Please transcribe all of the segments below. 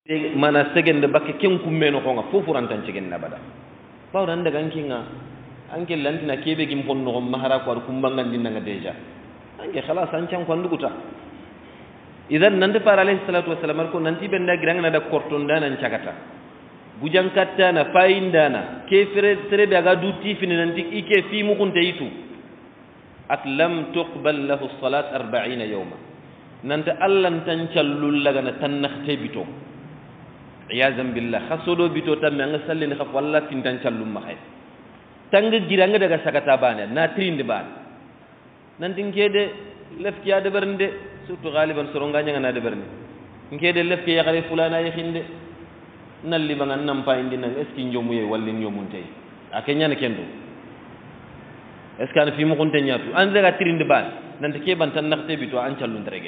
mana segende bakke ken kummeno ko nga fofu rantan cegen nabada bawo dan daga ankinga anke lantina kebe gim ponno mahara ko kumbangan dinanga deja anke khalas ancan ko nduguta idan nande fara alayhi salatu wassalam ko nanti benda giranga da korton dana cagata gujan katta na faindana kefere serebe aga dutti fini nanti ike fi mu kunte itu at lam tuqbal lahu salat 40 yawma nante allan tan callul laga na tan nakhte bito iyazan billah khasodo bito tan nga sallini khaf walla tintan callum ma khay tanga giranga daga sakata bana na trinde ban nanti ngede lefki ya de bernde surtout galiban soronga nyanga na de bernde ngede lefki ya khare fulana yakhinde nalli bangan nampa indi nang eski njomuye walli njomunte akenya ne kendo eska na fi mu kunte nyatu an daga trinde ban nante ke ban tan nakhte bito an callun drege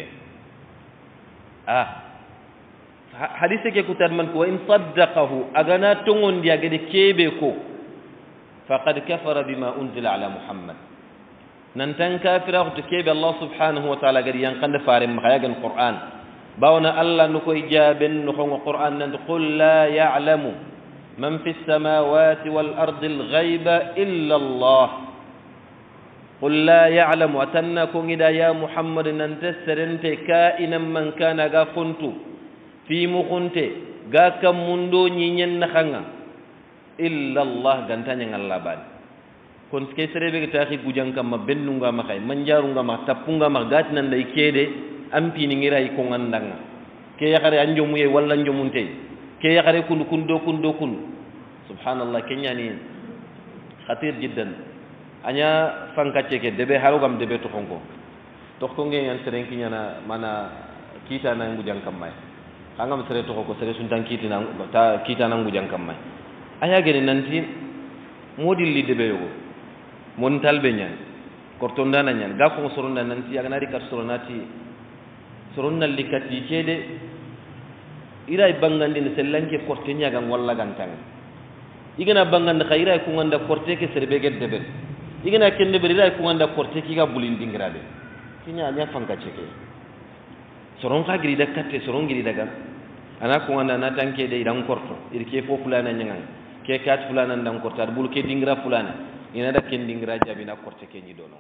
hadise ke kutar man ko in saddaqahu agana tongon dia gede kebe ko faqad kafara bima unzila ala muhammad nan tan kafira ko kebe allah subhanahu wa ta'ala gadi yan kande fare ma yagan qur'an bawna allah no koy jaben no ko qur'an nan qul la ya'lamu man fis samawati wal ardi al ghaiba illa allah qul la ya'lamu atanna ko ngida ya muhammad nan tasrente ka'inan man kana ga funtu fi mukunte ga kam mundo ñiñen na xanga illa allah gantanya ngalla bal kon ke serebe ga taxi gujankam ma bennu nga ma xay manjaru nga ma tappu nga ma gat nan day kede ampi ni ngira ko ngandanga ke yaxare anjo muye walla njomunte ke yaxare kun subhanallah kenyani khatir jiddan anya fankacce ke debe harugam debe to xonko to ko ngeen serenki nyana mana kita na gujankam may angam sere to ko sere sun tankiti na ta kita nangu jankam mai aya gene nanti modil li debe yogo mon talbe nyan kortonda na nyan ga ko soronda nanti aga nari kat soronati soronna likati kede ira bangandi ne sellanke korte nyaga walla gantang igana bangande khayra ko nganda korte ke serbe get debe igana kende be ira ko nganda korte ki ga bulin dingrade kinya nya fanka cheke soron ka giri da katte soron giri daga ana ko anda na tanke de idan korto irke fo fulana nyanga ke kat fulana ndan kortar bul ke dingra fulana ina da ken dingra jabi na korte ke ni dono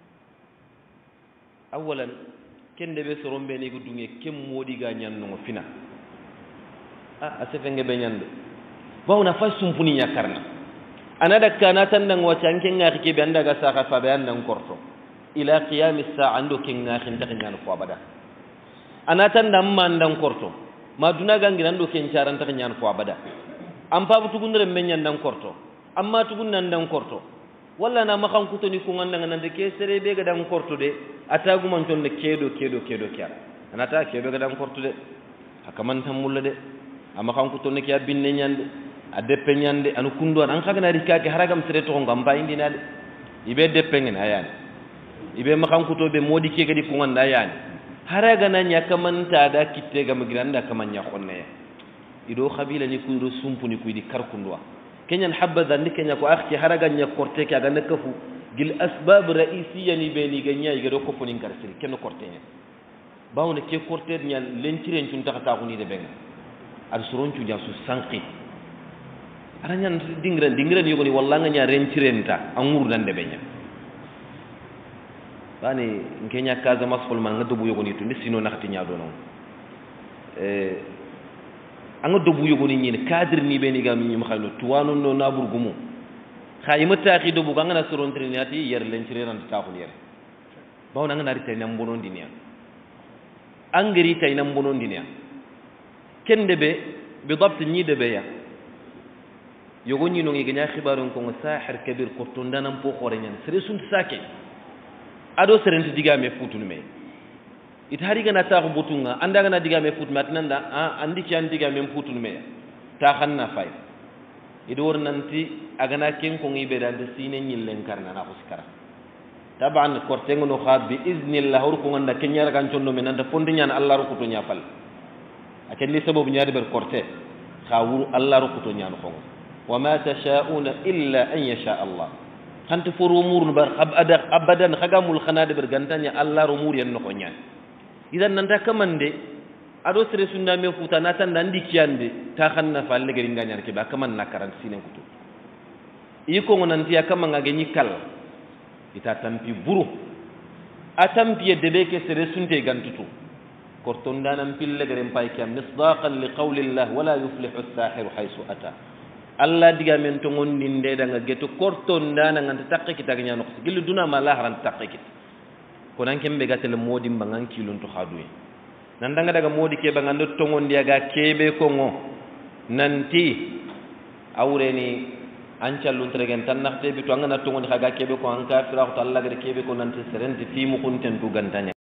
awalan ken de be soron be ni gudunge kem modi ga nyan no fina asefe ngebe nyande bawna fa sumpuni nyakarna ana da kana tan ndan wacha ken ngaki ke be anda ga saka fa be andan korto ila qiyam as-sa'a ando ken ngaki ndak nyan ko abada anatan dam mandan korto maduna gangiran do ken charan ta nyan ko abada am pa butugunre men nyan korto amma tugun nan dan korto walla na makan kuto ni ko nganda nan de ke sere be ga dan korto de atagu man ton de kedo kya anata kedo ga dan korto de hakaman tan mulla de amma kan kuto ne kya binne nyande adeppe nyande anu kundo an kaga na rikake haragam sere to ngam ba indi na de ibe deppe ngen ayani ibe makan kuto be modi ke ga di ko nganda ayani haraga na nya kamanta da kitte ga migranda kamanya khonne ido khabila ni kundo sumpu ni kuydi karkundwa kenyan habada ni kenya ko akhti haraga nya korte ka ga nakafu gil asbab ra'isiyya ni be ni ganya yiga do ko funin karsiri ken korte nya bawne ke korte nya lentiren tun takata ko ni de benga ar suron tu jasu sanqi aranya dingran yogoni walla nya rentirenta anguru dan de benya bani ngenya kaza masful man ngadobu yogoni to ni sino nakati nya do non anga dobu yogoni ni cadre ni be ni gam ni ma khayno tuwanu no nabur gumu khayima taxi dobu ga ngana soron trinati yer len ci ran ta ko yer baw na nga nari tay nam bonon dinia angri tay nam bonon dinia kende be bi dabt ni de be ya yogoni no ngi ganya khibarun ko sahir kabir ko to ndanam po xore nyan sere sun sake ado serenti digame futunu me it hari gana ta ko butunga anda gana digame futu matnanda andi ci andi digame futunu me ta xanna fay ido wor nanti agana ken ko ngi be dal de sine ñillen karna na ko sikara taban korte ngono khab bi iznillah hor ko nganda ken ñara kan condo men anda fondi ñaan allah ru ko to ñafal aken li sababu ñaari ber korte khawuru allah ru ko to ñaan ko wa ma tashauna illa an yasha allah khante for umur bar abadan khagamul khanade ber gantanya allah umur yan no ko ñaan idan nanta kamande ado sere sunna me futa natan nandi kiyande ta khanna falle gari nganyar ke ba kaman nakaran sinen kutu iko ngonanti akama ngage nyikal ita tampi buru atampi debe ke sere sunte gantutu korton danam pille gari mpay kiyam misdaqan liqawli allah wala yuflihu as-sahir haythu ata alla diga men to ngondinde da nga geto korton dana nganta takke kita ganya no gilu duna ma la haran takke kit ko nan kembe gatel modi mbangan kilun to khaduyi nan daga daga modi ke bangando to ngondi aga kebe ko ngo nanti awreni ancallun tregen tan naxte bi to ngana to ngondi aga kebe ko an ka fira ko Allah gade kebe ko nanti serenti fi mu kunten du gantanya